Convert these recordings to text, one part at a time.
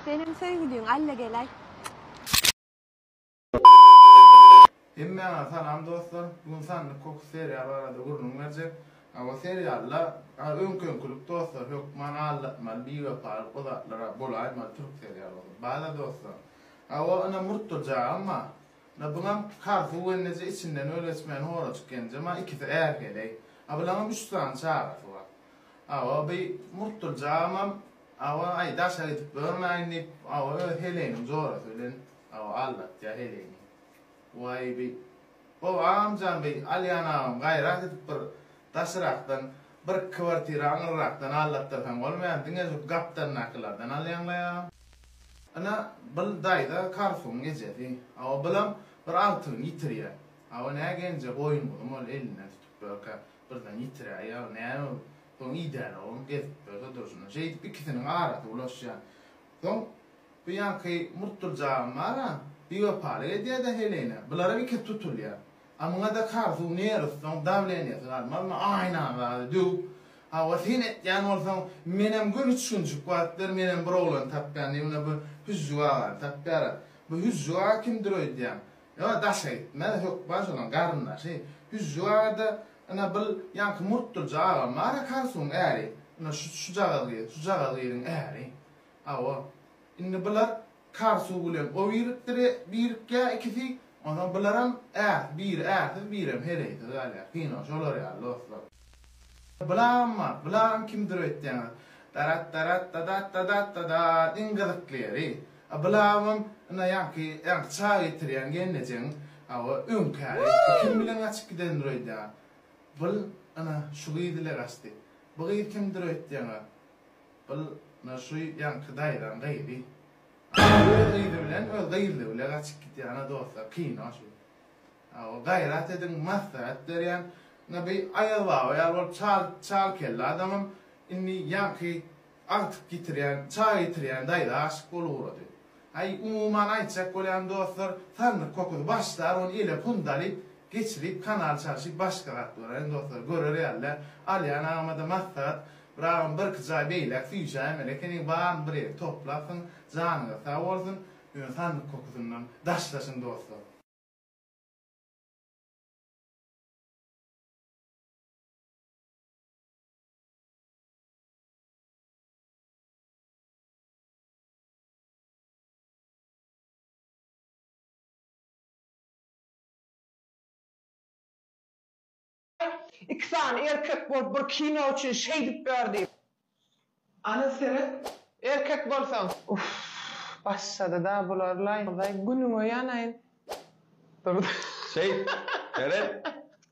Senin sevgilin alle gelay. Emme salam dostlar. Bugün sandık koku seriyalarda gurunum verecek. Ama seriyalla önkönkulük dostlar yok man anlatmal bir yapar kodaklara bolay mal Türk seriyalı. Bazı dostlar. Ama ana murtulca ama na buna karşı vennece içinden öylesmen hora çıkınca ama ikisi erkeley. Ama üç tane çağrısı var. Ama bir murtulca ama ay daşa gidip görmeyinip ama Helen'in zora söylen. Ama Allah ya Helen'in. Vay bir o amcan bir alyanam gayret edip bir taşıraktan bir kvartira anıraktan Allah'tan olmayan dinge gaptan naklardan alyanlaya. Ana bal dayda karfun gecedi. Ama balam bir altın yitriye. Ama ne gence boyun bu mal eline tutup böyle birden yitriye ya ne ton idare o get böyle dursun. Şey ikisinin arası ulaşıyor. Don bir yankı murtulca mara bir yapar diye de Helena. Bunlara bir kez tutuluyor. Ama da karşı neresi son davleniyor. Ama aynen var. Du. Ama seni yani olsan benim görüşünce kuatlar benim broğlan tapkan diye bu hüzzuğa tapkara. Bu hüzzuğa kimdir öyle yani. Ya da şey. Ne yok başından garınlar şey. Hüzzuğa da ana bil yankı murtulca ama karşın eri. Ana şu cağalıyın eri. Ama inni bunlar karşı ulan o birke ikisi ondan bunların birim hereydi öyle fino şolar ya dostlar. Bulam kimdir ötten tarat tadat ingilizleri bulamım ana yanki çay itiren genecin ama önkari kim bilen açık giden röyde bul ana şu giydiler asti bu giydir kimdir ötten bul na şu yankı dayran gaydi Gayırdı bile açık gitti ana dostlar kino şu. Gayret edin masat deriyen nabi ayalva ya çal kella adamım inni yankı artık getiriyen çay getiriyen dayda aşık olur diyor. Ay umuman ayçak olan dostlar tanrı kokudu başlar onu ile pundalip geçirip kanal çarşı başka kattılar dostlar görür yerler alyan amada masat Brağın bir kıza beylek, füyeceğim melekeni bağın bir ev toplasın, canına sağ olsun, sandık kokusundan daşlasın dostlar. Ik staan erkek wordt burkinootje shaded birdie. Ana sere? Erkek bolsan. Başladı da bularla. Vay günün o yanayın. Dur. Şey, Eren.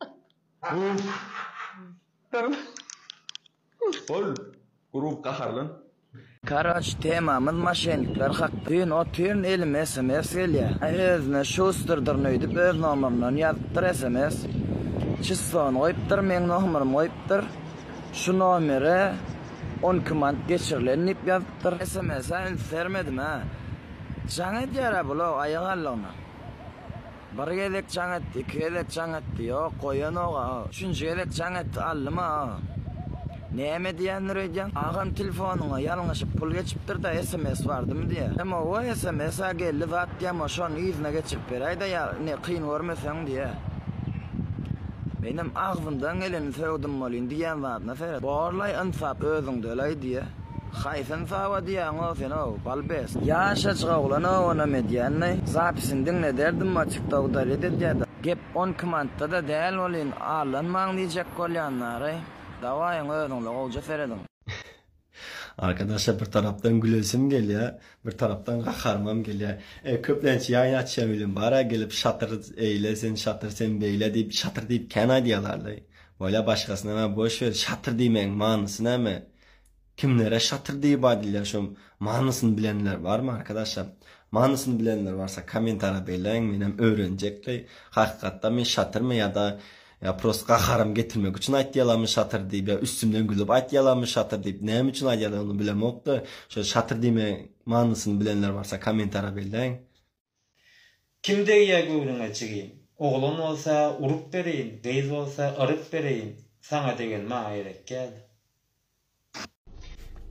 Dur. Ol, grup kaharlan. Karaç temamız maşenlikler hakkıyın o tüyün elime SMS gelya. Özüne şustırdır nöydüp öz nomamdan yazıptır SMS. Çizson oyptır, men nomerim oyptır. Şu nomere 10 command geçirilenip yazıptır. SMS'e vermedim ha. Canı diyara bula ayağallığına. Bir gelek canı etti, iki gelek canı etti ya. Koyan oğa. Üçüncü gelek canı etti allım ha. Neyme diyenler ödeyeceğim? Ağam telefonuna yanlışıp pul geçiptir da SMS vardı mı diye. Ama o SMS'e geldi zat diyem o şun yüzüne geçip berayda ya ne kıyın görmesen diye. Benim ağzımdan geleni sevdim olayım diyen zatına seyret. Borlay insap özüngde ölay diye. Haysen sava diyen o sen o balbes. Yaşaçığa ulan o ona medyanay. Zapisin dinle derdim açıkta udari dedi. Gep 10 kımantta da değil olayım. Ağlanman diyecek kolyanlar. Davayın özünle olca seredin. Arkadaşlar bir taraftan gülesim geliyor, bir taraftan kaharmam geliyor. Köplençi yayın açabildim. Bara gelip şatır eylesin, şatır sen beyle deyip, şatır deyip kena diyorlardı. Böyle başkasına ama boş ver, şatır demeyin manısını ama. Kimlere şatır deyip adıyla şu manısını bilenler var mı arkadaşlar? Manısını bilenler varsa komentara belirleyin, benim öğrenecekler. Hakikaten mi şatır mı ya da ya prost kaharım getirmek için aytyalanmış şatır deyip ya üstümden gülüp aytyalanmış şatır deyip neyim için aytyalan onu bilem yoktu. Şöyle şatır deyme manısını bilenler varsa komentara belirleyin. Kimde yegürüne çıgayım? Oğlun olsa urup vereyim, kız olsa arıp vereyim. Sana degen mağa gerek geldi.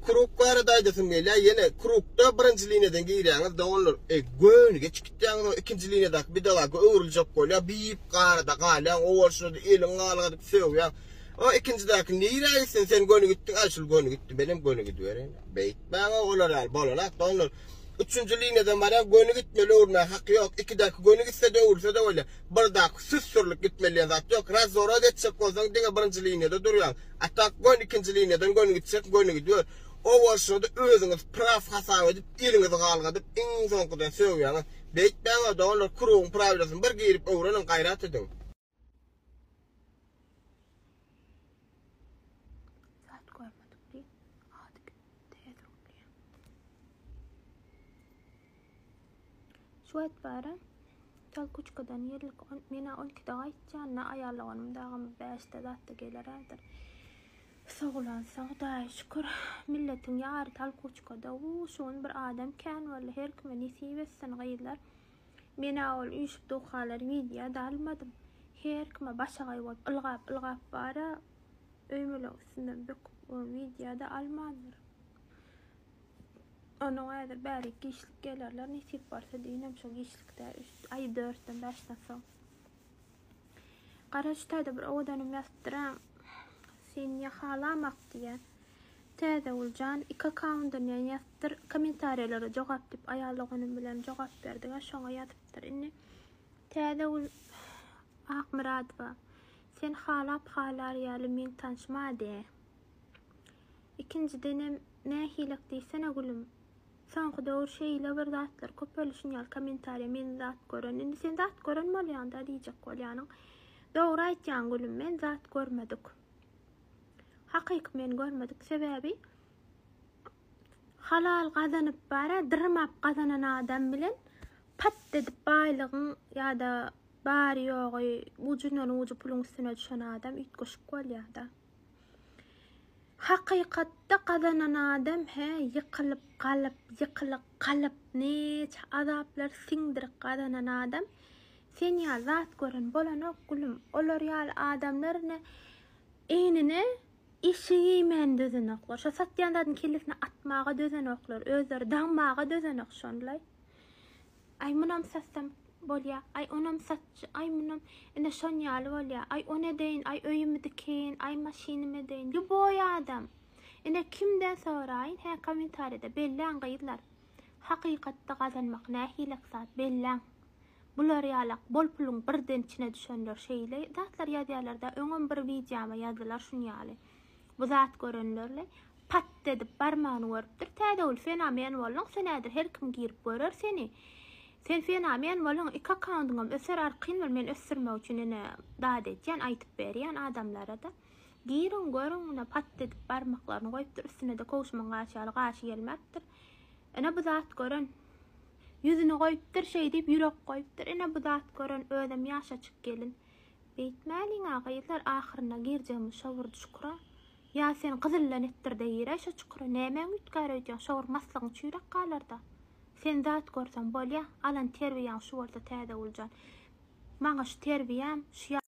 kuruk var daydasın geliyor. Yine kurukta birinci lineden giyiriyeniz de onlar gönü geçiktiğiniz ikinci linedak bir dalga öğrülecek koyuyor. Biyip karada kalayan o olsun da elin ağladık seviyor. O ikinci dakika nirayısın sen gönü gittin aşıl gönü gitti benim gönü gidiyor. Beyt bana olur al bolanak da onlar. Üçüncü lineden bana gönü gitmeli uğruna hakkı yok. 2 dakika gönü gitse de olursa da öyle. Bir dakika süsürlük gitmeli zat yok. Raz zora geçecek olsan dine birinci linede duruyor. Hatta gönü ikinci lineden gönü gidecek gönü gidiyor. O olsun da özünüz praf hasar edip elinizi kalgadıp en son kadar seviyorsunuz. Beyt bana da onlar kuruğun pravlasını bir girip uğranın gayrat edin. شوية بارة تال كوچكدان يرلك منا اون كداي جانا ayarlawanım dağım 5'te datta gelerdir. Sağlan sağda şükür milletin yar tal koçkada şun bir adam kan wala her kim nisibesen gaylar. Mena ol üç doxalar video dalmadım. Her kim başagay wat ilgap bara öymele üstünden bek o videoda almanır. Onu ayda bari kişilik gelirler nisip varsa diyinem şu kişilikte ay 4'ten 5'ten son. Karaçtayda bir odanım yaptıran sen yakalamak diye teyze olcan 2 account'dan yani yaptır komentarlara cevap dip ayarlaganım bilen cevap verdi aşağı yatıptır inni teyze ol Akmuradova sen halar yalı men tanışma de ikinci denem ne hilak deysene gülüm sanki doğru şeyle bir zatlar köpölüşün yal komentarya men zat görün indi sen zat görün mol yanda diyecek kol yani doğru aytyan gülüm men zat görmedik haqiq men görmedik sebebi halal kazanıp bara dırmap kazanan adam bilen pat edip baylığın ya da bari yoğu ucundan ucu pulun üstüne düşen adam itkoşuk kol ya da haqiqatda kazanan adam yıkılıp kalıp neç azaplar singdirip kazanan adam sen ya zat görün bolan ok gülüm olar yal adamlarını enine işi men düzen oklar. Şu satyandan kellesine atmağa düzen oklar. Özleri dağmağa düzen okşonlay. Ay munam satsam bolya. Ay onam satçı. Ay munam ene şonyalı bolya. Ay o ne deyin. Ay öyümü dikeyin. Ay maşinimi deyin. Yu boy adam. Ene kimden sorayın? He komentarida bellan gayırlar. Hakikatta kazanmak ne hilak saat bellan. Bular yalak bol pulun birden içine düşenler şeyle. Zatlar yazyalarda öňem bir videoma yazdılar şunyalı. Bu zat görünlerle pat edip barmağını vurupdur. Täze ol fenomen bolun senedir her kim girip görür seni. Sen fenomen bolun 2 account'um öser arqyn men ösürme üçin ene daat etjen aytyp berýän adamlara da girin görün pat edip barmaklaryny goýupdur üstüne de koşman gaçaly gaçy gelmekdir. Ene bu zat görün yüzüni goýupdur şey diýip ýürek goýupdur. Ene bu zat görün ödem ýaşaçyk gelin. Beýtmäliň agaýlar ahyryna girjegim şowur şükra. Ya sen kızıllan ettir de yere şu çukura nemen ütkar ödyan şoğur maslağın çüyrek kalarda. Sen zat görsen bol ya alan terbiyan şu orta täze oljan. Maňa şu terbiyam şu